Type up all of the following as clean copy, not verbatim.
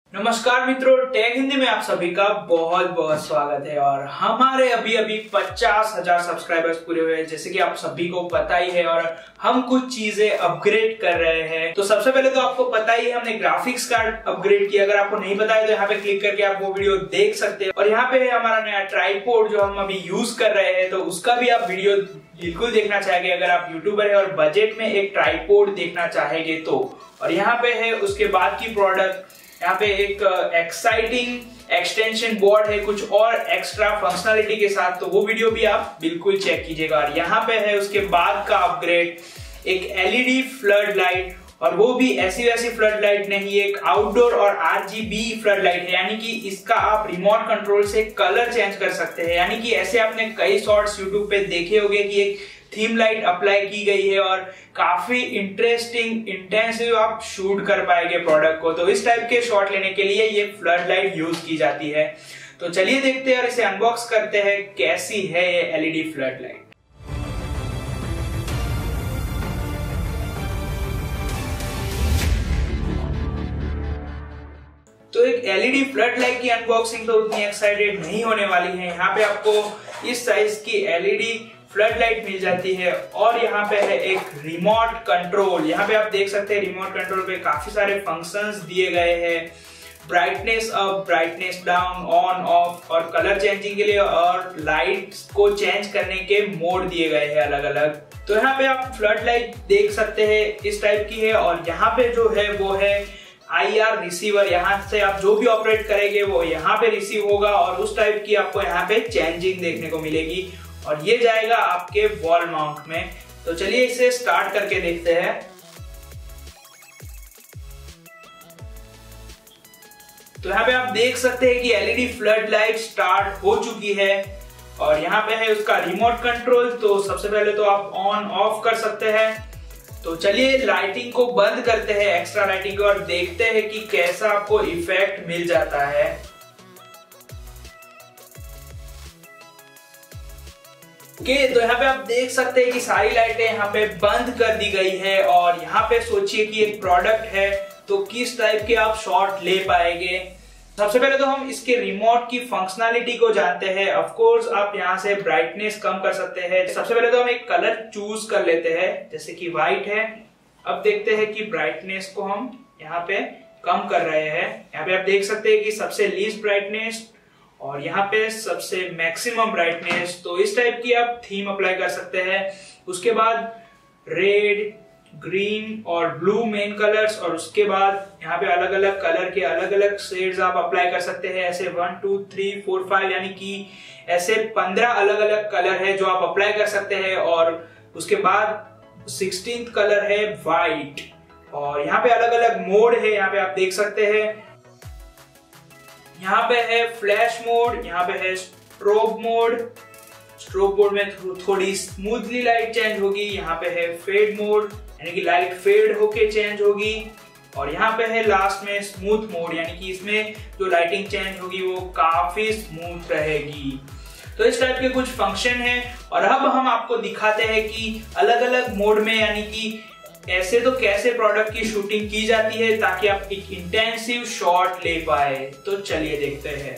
नमस्कार मित्रों, टेक हिंदी में आप सभी का बहुत बहुत स्वागत है। और हमारे अभी अभी 50,000 सब्सक्राइबर्स पूरे हुए हैं, जैसे कि आप सभी को पता ही है। और हम कुछ चीजें अपग्रेड कर रहे हैं। तो सबसे पहले तो आपको पता ही है, हमने ग्राफिक्स कार्ड अपग्रेड किया। अगर आपको नहीं पता है तो यहाँ पे क्लिक करके आप वो वीडियो देख सकते हैं। और यहाँ पे है हमारा नया ट्राइपॉड जो हम अभी यूज कर रहे हैं, तो उसका भी आप वीडियो बिल्कुल देखना चाहेंगे अगर आप यूट्यूबर है और बजट में एक ट्राइपॉड देखना चाहेंगे तो। और यहाँ पे है उसके बाद की प्रोडक्ट, यहाँ पे एक एक्साइटिंग एक्सटेंशन बोर्ड है कुछ और एक्स्ट्रा फंक्शनलिटी के साथ, तो वो वीडियो भी आप बिल्कुल चेक कीजिएगा। और यहाँ पे है उसके बाद का अपग्रेड, एक एलईडी फ्लड लाइट, और वो भी ऐसी वैसी फ्लड लाइट नहीं, एक आउटडोर और आरजीबी फ्लड लाइट है। यानी कि इसका आप रिमोट कंट्रोल से कलर चेंज कर सकते हैं। यानी कि ऐसे आपने कई शॉट्स यूट्यूब पे देखे होंगे कि एक थीम लाइट अप्लाई की गई है और काफी इंटरेस्टिंग इंटेंसिव आप शूट कर पाएंगे प्रोडक्ट को। तो इस टाइप के शॉट लेने के लिए ये फ्लड लाइट यूज की जाती है। तो चलिए देखते हैं और इसे अनबॉक्स करते हैं, कैसी है ये एलईडी फ्लड लाइट। तो एक एलईडी फ्लड लाइट की अनबॉक्सिंग तो उतनी एक्साइटेड नहीं होने वाली है। यहाँ पे आपको इस साइज की एलईडी फ्लड लाइट मिल जाती है। और यहाँ पे है एक रिमोट कंट्रोल। यहाँ पे आप देख सकते हैं रिमोट कंट्रोल पे काफी सारे फंक्शंस दिए गए हैं, brightness up, brightness down, on off, और कलर चेंजिंग के लिए और लाइट को चेंज करने के मोड दिए गए हैं अलग अलग। तो यहाँ पे आप फ्लड लाइट देख सकते हैं, इस टाइप की है। और यहाँ पे जो है वो है IR रिसीवर। यहाँ से आप जो भी ऑपरेट करेंगे वो यहाँ पे रिसीव होगा और उस टाइप की आपको यहाँ पे चेंजिंग देखने को मिलेगी। और ये जाएगा आपके वॉल माउंट में। तो चलिए इसे स्टार्ट करके देखते हैं। तो यहाँ पे आप देख सकते हैं कि एलईडी फ्लड लाइट स्टार्ट हो चुकी है। और यहाँ पे है उसका रिमोट कंट्रोल। तो सबसे पहले तो आप ऑन ऑफ कर सकते हैं। तो चलिए लाइटिंग को बंद करते हैं, एक्स्ट्रा लाइटिंग को, और देखते हैं कि कैसा आपको इफेक्ट मिल जाता है। तो यहाँ पे आप देख सकते हैं कि सारी लाइटें यहाँ पे बंद कर दी गई है। और यहाँ पे सोचिए कि एक प्रोडक्ट है तो किस टाइप के आप शॉट ले पाएंगे। सबसे पहले तो हम इसके रिमोट की फंक्शनलिटी को जानते हैं। ऑफ कोर्स आप यहाँ से ब्राइटनेस कम कर सकते हैं। सबसे पहले तो हम एक कलर चूज कर लेते हैं, जैसे कि व्हाइट है। अब देखते हैं कि ब्राइटनेस को हम यहाँ पे कम कर रहे हैं। यहाँ पे आप देख सकते हैं कि सबसे लीस्ट ब्राइटनेस और यहाँ पे सबसे मैक्सिमम ब्राइटनेस। तो इस टाइप की आप थीम अप्लाई कर सकते हैं। उसके बाद रेड, ग्रीन और ब्लू मेन कलर्स, और उसके बाद यहाँ पे अलग अलग कलर के अलग अलग शेड्स आप अप्लाई कर सकते हैं। ऐसे 1 2 3 4 5 यानी कि ऐसे 15 अलग अलग कलर है जो आप अप्लाई कर सकते हैं। और उसके बाद 16th कलर है व्हाइट। और यहाँ पे अलग अलग मोड है, यहाँ पे आप देख सकते हैं। यहाँ पे है फ्लैश मोड, यहाँ पे है स्ट्रोब मोड। स्ट्रोब मोड में थोड़ी स्मूथली लाइट चेंज होगी। यहाँ पे है फेड मोड, यानी कि लाइट फेड होके चेंज होगी। और यहाँ पे है लास्ट में स्मूथ मोड, यानी कि इसमें जो लाइटिंग चेंज होगी वो काफी स्मूथ रहेगी। तो इस टाइप के कुछ फंक्शन है। और अब हम आपको दिखाते हैं कि अलग अलग मोड में, यानी कि ऐसे तो कैसे प्रोडक्ट की शूटिंग की जाती है ताकि आप एक इंटेंसिव शॉट ले पाए। तो चलिए देखते हैं।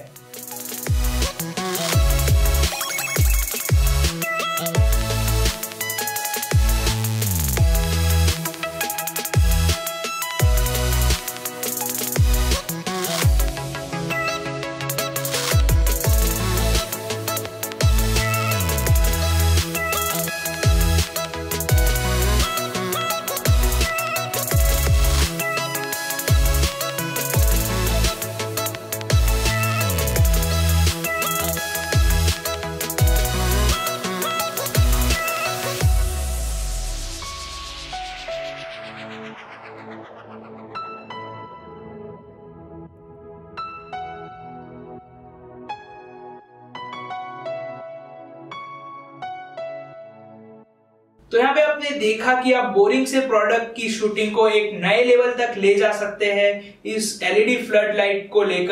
तो यहाँ पे आपने देखा कि आप बोरिंग से प्रोडक्ट की शूटिंग को एक नए लेवल तक ले जा सकते हैं इस एलईडी फ्लड लाइट को लेकर।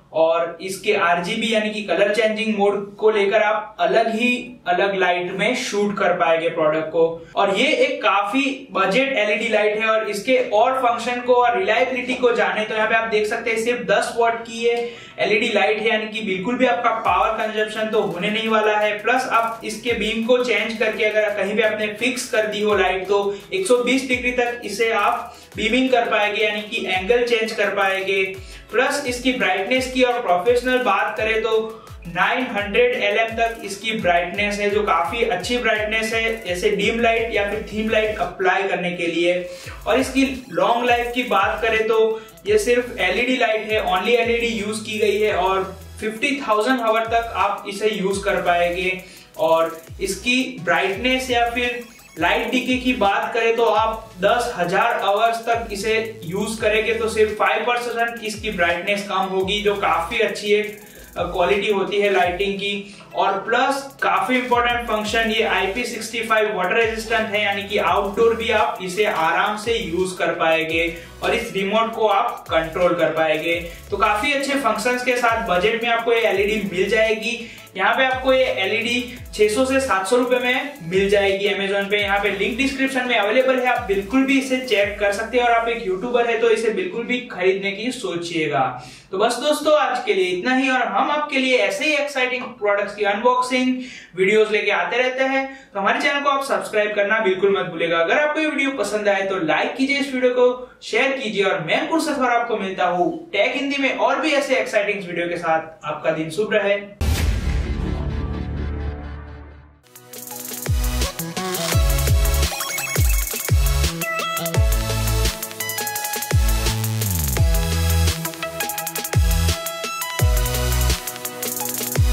और इसके RGB यानी कि कलर चेंजिंग मोड को लेकर आप अलग लाइट में शूट कर पाएंगे प्रोडक्ट को। और ये एक काफी बजट LED लाइट है। और इसके और फंक्शन को और रिलायबिलिटी को जाने तो यहाँ पे आप देख सकते हैं सिर्फ 10 वॉट की ये LED लाइट है, यानी कि बिल्कुल भी आपका पावर कंजप्शन तो होने नहीं वाला है। प्लस आप इसके बीम को चेंज करके अगर कहीं भी आपने फिक्स कर दी हो लाइट तो 120 डिग्री तक इसे आप बीमिंग कर पाएंगे, यानी कि एंगल चेंज कर पाएंगे। प्लस इसकी ब्राइटनेस की और प्रोफेशनल बात करें तो 900 LM तक इसकी ब्राइटनेस है, जो काफी अच्छी ब्राइटनेस है जैसे डीम लाइट या फिर थीम लाइट अप्लाई करने के लिए। और इसकी लॉन्ग लाइफ की बात करें तो ये सिर्फ LED लाइट है, ओनली LED यूज की गई है और 50,000 आवर तक आप इसे यूज कर पाएंगे। और इसकी ब्राइटनेस या फिर लाइट डीके की बात करें तो आप 10,000 आवर्स तक इसे यूज करेंगे तो सिर्फ 5% इसकी ब्राइटनेस कम होगी, जो काफी अच्छी एक क्वालिटी होती है लाइटिंग की। और प्लस काफी इंपॉर्टेंट फंक्शन, ये IP65 वाटर रेजिस्टेंट है, यानी कि आउटडोर भी आप इसे आराम से यूज कर पाएंगे और इस रिमोट को आप कंट्रोल कर पाएंगे। तो काफी अच्छे फंक्शंस के साथ बजट में आपको ये LED मिल जाएगी। यहाँ पे आपको ये LED 600 से 700 रुपए में मिल जाएगी अमेजोन पे। यहाँ पे लिंक डिस्क्रिप्शन में अवेलेबल है, आप बिल्कुल भी इसे चेक कर सकते हैं। और आप एक यूट्यूबर है तो इसे बिल्कुल भी खरीदने की सोचिएगा। तो बस दोस्तों आज के लिए इतना ही, और हम आपके लिए ऐसे ही एक्साइटिंग प्रोडक्ट्स की अनबॉक्सिंग वीडियोस लेके आते रहते हैं। तो हमारे चैनल को आप सब्सक्राइब करना बिल्कुल मत भूलिएगा। अगर आपको ये वीडियो पसंद आए तो लाइक कीजिए, इस वीडियो को शेयर कीजिए। और मैं अंकुर सतवार आपको मिलता हूँ टेक हिंदी में और भी ऐसे एक्साइटिंग वीडियो के साथ। आपका दिन शुभ रहे।